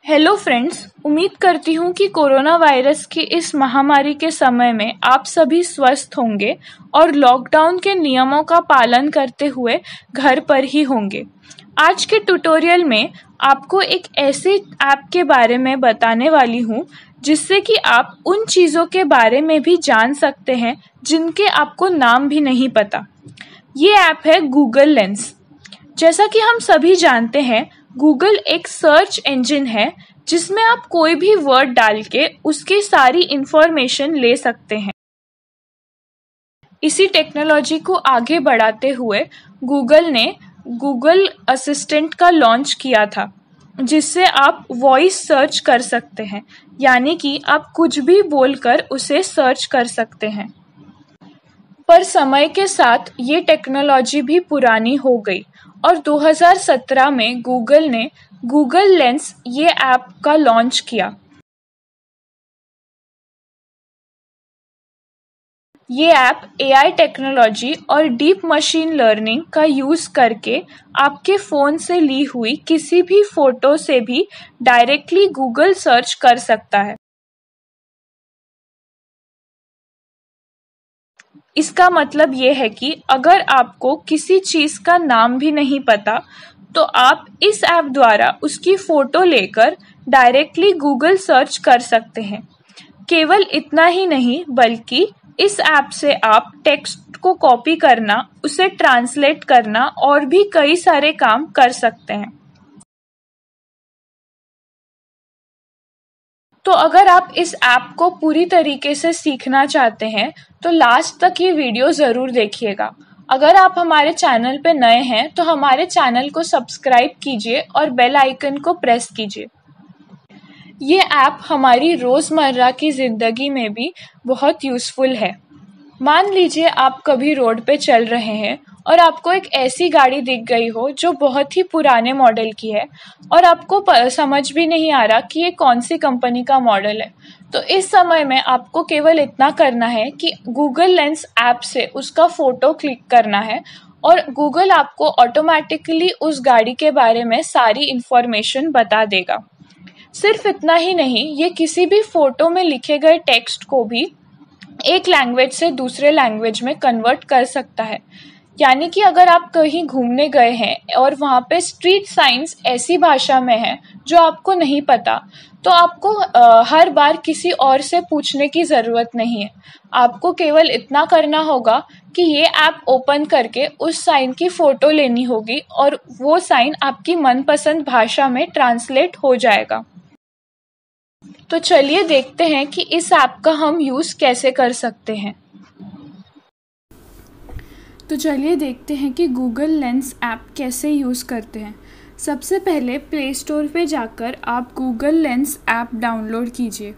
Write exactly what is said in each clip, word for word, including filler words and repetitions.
Hello friends, उम्मीद करती हूँ कि कोरोना वायरस की इस महामारी के समय में आप सभी स्वस्थ होंगे और लॉकडाउन के नियमों का पालन करते हुए घर पर ही होंगे। आज के ट्यूटोरियल में आपको एक ऐसे ऐप के बारे में बताने वाली हूँ जिससे कि आप उन चीज़ों के बारे में भी जान सकते हैं जिनके आपको नाम भी नहीं पता। ये ऐप है गूगल लेंस। जैसा कि हम सभी जानते हैं, गूगल एक सर्च इंजन है जिसमें आप कोई भी वर्ड डाल के उसकी सारी इंफॉर्मेशन ले सकते हैं। इसी टेक्नोलॉजी को आगे बढ़ाते हुए गूगल ने गूगल असिस्टेंट का लॉन्च किया था, जिससे आप वॉइस सर्च कर सकते हैं, यानी कि आप कुछ भी बोलकर उसे सर्च कर सकते हैं। पर समय के साथ ये टेक्नोलॉजी भी पुरानी हो गई और दो हज़ार सत्रह में गूगल ने गूगल लेंस ये ऐप का लॉन्च किया। ये ऐप एआई टेक्नोलॉजी और डीप मशीन लर्निंग का यूज़ करके आपके फ़ोन से ली हुई किसी भी फ़ोटो से भी डायरेक्टली गूगल सर्च कर सकता है। इसका मतलब ये है कि अगर आपको किसी चीज़ का नाम भी नहीं पता, तो आप इस ऐप द्वारा उसकी फ़ोटो लेकर डायरेक्टली गूगल सर्च कर सकते हैं। केवल इतना ही नहीं, बल्कि इस ऐप से आप टेक्स्ट को कॉपी करना, उसे ट्रांसलेट करना और भी कई सारे काम कर सकते हैं। तो अगर आप इस ऐप को पूरी तरीके से सीखना चाहते हैं, तो लास्ट तक ये वीडियो ज़रूर देखिएगा। अगर आप हमारे चैनल पे नए हैं, तो हमारे चैनल को सब्सक्राइब कीजिए और बेल आइकन को प्रेस कीजिए। ये ऐप हमारी रोज़मर्रा की ज़िंदगी में भी बहुत यूज़फुल है। मान लीजिए आप कभी रोड पे चल रहे हैं और आपको एक ऐसी गाड़ी दिख गई हो जो बहुत ही पुराने मॉडल की है और आपको समझ भी नहीं आ रहा कि ये कौन सी कंपनी का मॉडल है। तो इस समय में आपको केवल इतना करना है कि गूगल लेंस ऐप से उसका फ़ोटो क्लिक करना है और गूगल आपको ऑटोमेटिकली उस गाड़ी के बारे में सारी इन्फॉर्मेशन बता देगा। सिर्फ इतना ही नहीं, ये किसी भी फ़ोटो में लिखे गए टेक्स्ट को भी एक लैंग्वेज से दूसरे लैंग्वेज में कन्वर्ट कर सकता है। यानी कि अगर आप कहीं घूमने गए हैं और वहाँ पे स्ट्रीट साइंस ऐसी भाषा में है जो आपको नहीं पता, तो आपको आ, हर बार किसी और से पूछने की ज़रूरत नहीं है। आपको केवल इतना करना होगा कि ये ऐप ओपन करके उस साइन की फ़ोटो लेनी होगी और वो साइन आपकी मनपसंद भाषा में ट्रांसलेट हो जाएगा। तो चलिए देखते हैं कि इस ऐप का हम यूज़ कैसे कर सकते हैं। तो चलिए देखते हैं कि गूगल लेंस ऐप कैसे यूज़ करते हैं। सबसे पहले प्ले स्टोर पे जाकर आप गूगल लेंस ऐप डाउनलोड कीजिए।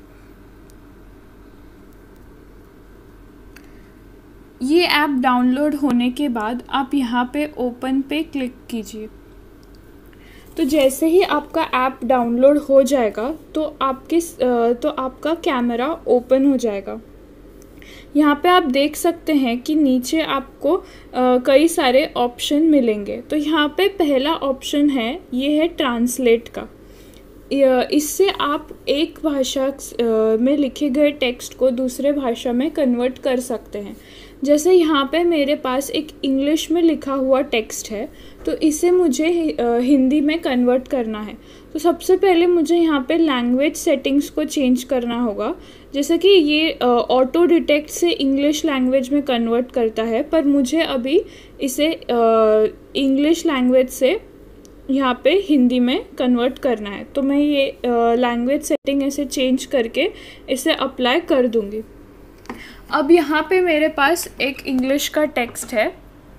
ये ऐप डाउनलोड होने के बाद आप यहाँ पे ओपन पे क्लिक कीजिए। तो जैसे ही आपका ऐप डाउनलोड हो जाएगा तो आपके तो आपका कैमरा ओपन हो जाएगा। यहाँ पे आप देख सकते हैं कि नीचे आपको आ, कई सारे ऑप्शन मिलेंगे। तो यहाँ पे पहला ऑप्शन है, ये है ट्रांसलेट का। इससे आप एक भाषा में लिखे गए टेक्स्ट को दूसरे भाषा में कन्वर्ट कर सकते हैं। जैसे यहाँ पे मेरे पास एक इंग्लिश में लिखा हुआ टेक्स्ट है, तो इसे मुझे हिंदी में कन्वर्ट करना है। तो सबसे पहले मुझे यहाँ पे लैंग्वेज सेटिंग्स को चेंज करना होगा। जैसे कि ये ऑटो डिटेक्ट से इंग्लिश लैंग्वेज में कन्वर्ट करता है, पर मुझे अभी इसे इंग्लिश लैंग्वेज से यहाँ पे हिंदी में कन्वर्ट करना है। तो मैं ये लैंग्वेज सेटिंग ऐसे चेंज करके इसे अप्लाई कर दूँगी। अब यहाँ पे मेरे पास एक इंग्लिश का टेक्स्ट है।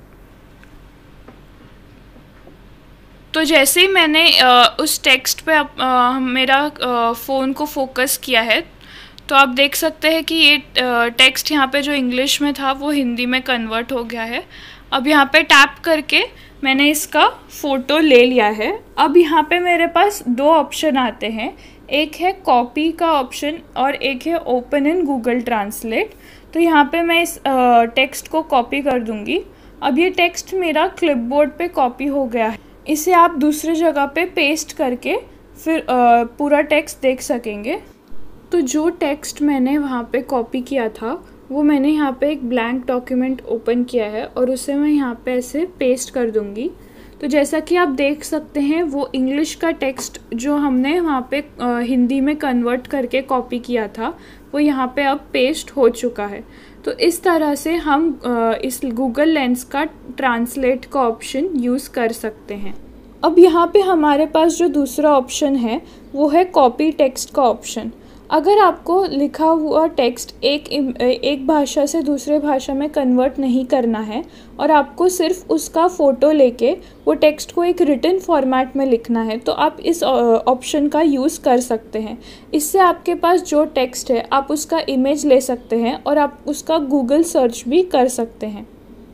तो जैसे ही मैंने उस टेक्स्ट पे मेरा फ़ोन को फोकस किया है, तो आप देख सकते हैं कि ये टेक्स्ट यहाँ पे जो इंग्लिश में था वो हिंदी में कन्वर्ट हो गया है। अब यहाँ पे टैप करके मैंने इसका फ़ोटो ले लिया है। अब यहाँ पे मेरे पास दो ऑप्शन आते हैं, एक है कॉपी का ऑप्शन और एक है ओपन इन गूगल ट्रांसलेट। तो यहाँ पे मैं इस टेक्स्ट को कॉपी कर दूँगी। अब ये टेक्स्ट मेरा क्लिपबोर्ड पे कॉपी हो गया है। इसे आप दूसरी जगह पे पेस्ट करके फिर आ, पूरा टेक्स्ट देख सकेंगे। तो जो टेक्स्ट मैंने वहाँ पे कॉपी किया था वो मैंने यहाँ पे एक ब्लैंक डॉक्यूमेंट ओपन किया है और उसे मैं यहाँ पे ऐसे पेस्ट कर दूँगी। तो जैसा कि आप देख सकते हैं वो इंग्लिश का टेक्स्ट जो हमने वहाँ पे आ, हिंदी में कन्वर्ट करके कॉपी किया था वो यहाँ पे अब पेस्ट हो चुका है। तो इस तरह से हम आ, इस गूगल लेंस का ट्रांसलेट का ऑप्शन यूज़ कर सकते हैं। अब यहाँ पे हमारे पास जो दूसरा ऑप्शन है वो है कॉपी टेक्स्ट का ऑप्शन। अगर आपको लिखा हुआ टेक्स्ट एक एक भाषा से दूसरे भाषा में कन्वर्ट नहीं करना है और आपको सिर्फ उसका फ़ोटो लेके वो टेक्स्ट को एक रिटन फॉर्मेट में लिखना है तो आप इस ऑप्शन का यूज़ कर सकते हैं। इससे आपके पास जो टेक्स्ट है आप उसका इमेज ले सकते हैं और आप उसका गूगल सर्च भी कर सकते हैं।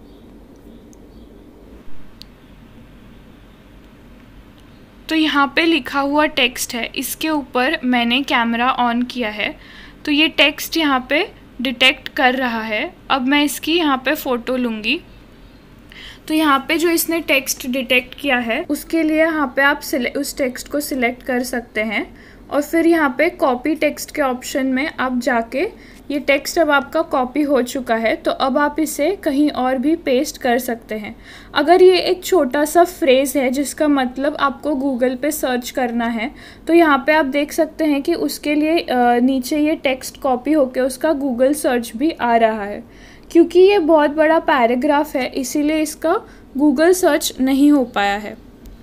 तो यहाँ पे लिखा हुआ टेक्स्ट है, इसके ऊपर मैंने कैमरा ऑन किया है तो ये टेक्स्ट यहाँ पे डिटेक्ट कर रहा है। अब मैं इसकी यहाँ पे फ़ोटो लूँगी। तो यहाँ पे जो इसने टेक्स्ट डिटेक्ट किया है उसके लिए यहाँ पे आप उस टेक्स्ट को सिलेक्ट कर सकते हैं और फिर यहाँ पे कॉपी टेक्स्ट के ऑप्शन में आप जाके ये टेक्स्ट अब आपका कॉपी हो चुका है तो अब आप इसे कहीं और भी पेस्ट कर सकते हैं। अगर ये एक छोटा सा फ्रेज़ है जिसका मतलब आपको गूगल पे सर्च करना है तो यहाँ पे आप देख सकते हैं कि उसके लिए नीचे ये टेक्स्ट कॉपी होकर उसका गूगल सर्च भी आ रहा है। क्योंकि ये बहुत बड़ा पैराग्राफ है इसीलिए इसका गूगल सर्च नहीं हो पाया है।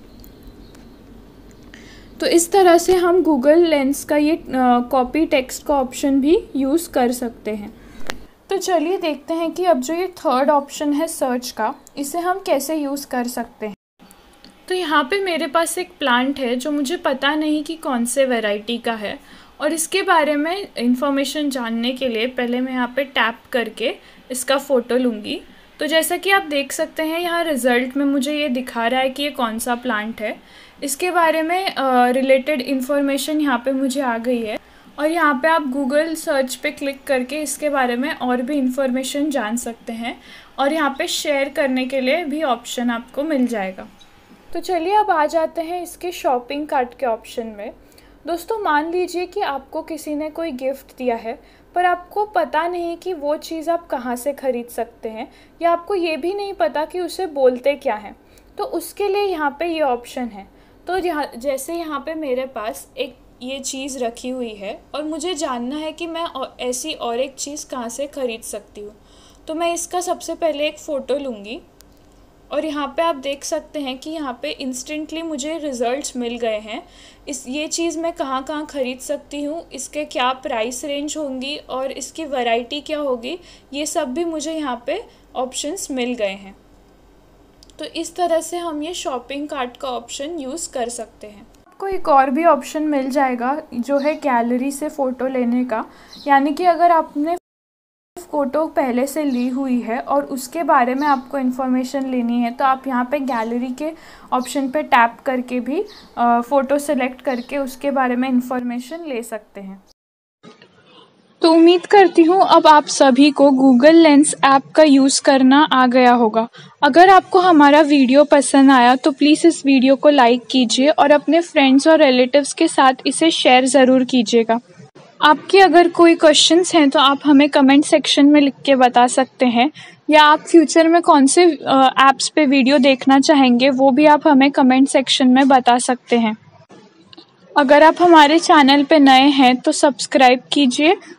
तो इस तरह से हम गूगल लेंस का ये कॉपी टेक्स्ट का ऑप्शन भी यूज़ कर सकते हैं। तो चलिए देखते हैं कि अब जो ये थर्ड ऑप्शन है सर्च का इसे हम कैसे यूज़ कर सकते हैं। तो यहाँ पे मेरे पास एक प्लांट है जो मुझे पता नहीं कि कौन से वैरायटी का है और इसके बारे में इंफॉर्मेशन जानने के लिए पहले मैं यहाँ पे टैप करके इसका फ़ोटो लूँगी। तो जैसा कि आप देख सकते हैं यहाँ रिज़ल्ट में मुझे ये दिखा रहा है कि ये कौन सा प्लांट है। इसके बारे में रिलेटेड इन्फॉर्मेशन यहाँ पे मुझे आ गई है और यहाँ पे आप गूगल सर्च पे क्लिक करके इसके बारे में और भी इन्फॉर्मेशन जान सकते हैं और यहाँ पे शेयर करने के लिए भी ऑप्शन आपको मिल जाएगा। तो चलिए अब आ जाते हैं इसके शॉपिंग कार्ट के ऑप्शन में। दोस्तों मान लीजिए कि आपको किसी ने कोई गिफ्ट दिया है पर आपको पता नहीं कि वो चीज़ आप कहाँ से ख़रीद सकते हैं या आपको ये भी नहीं पता कि उसे बोलते क्या हैं, तो उसके लिए यहाँ पे ये ऑप्शन है। तो यहाँ जैसे यहाँ पे मेरे पास एक ये चीज़ रखी हुई है और मुझे जानना है कि मैं ऐसी और एक चीज़ कहाँ से ख़रीद सकती हूँ, तो मैं इसका सबसे पहले एक फ़ोटो लूँगी और यहाँ पे आप देख सकते हैं कि यहाँ पे इंस्टेंटली मुझे रिज़ल्ट्स मिल गए हैं। इस ये चीज़ मैं कहाँ कहाँ ख़रीद सकती हूँ, इसके क्या प्राइस रेंज होंगी और इसकी वैरायटी क्या होगी, ये सब भी मुझे यहाँ पे ऑप्शंस मिल गए हैं। तो इस तरह से हम ये शॉपिंग कार्ट का ऑप्शन यूज़ कर सकते हैं। आपको एक और भी ऑप्शन मिल जाएगा जो है गैलरी से फ़ोटो लेने का, यानी कि अगर आपने फ़ोटो पहले से ली हुई है और उसके बारे में आपको इन्फॉर्मेशन लेनी है तो आप यहाँ पे गैलरी के ऑप्शन पे टैप करके भी फ़ोटो सेलेक्ट करके उसके बारे में इन्फॉर्मेशन ले सकते हैं। तो उम्मीद करती हूँ अब आप सभी को गूगल लेंस ऐप का यूज़ करना आ गया होगा। अगर आपको हमारा वीडियो पसंद आया तो प्लीज़ इस वीडियो को लाइक कीजिए और अपने फ्रेंड्स और रिलेटिव्स के साथ इसे शेयर ज़रूर कीजिएगा। आपके अगर कोई क्वेश्चंस हैं तो आप हमें कमेंट सेक्शन में लिख के बता सकते हैं, या आप फ्यूचर में कौन से ऐप्स पे वीडियो देखना चाहेंगे वो भी आप हमें कमेंट सेक्शन में बता सकते हैं। अगर आप हमारे चैनल पे नए हैं तो सब्सक्राइब कीजिए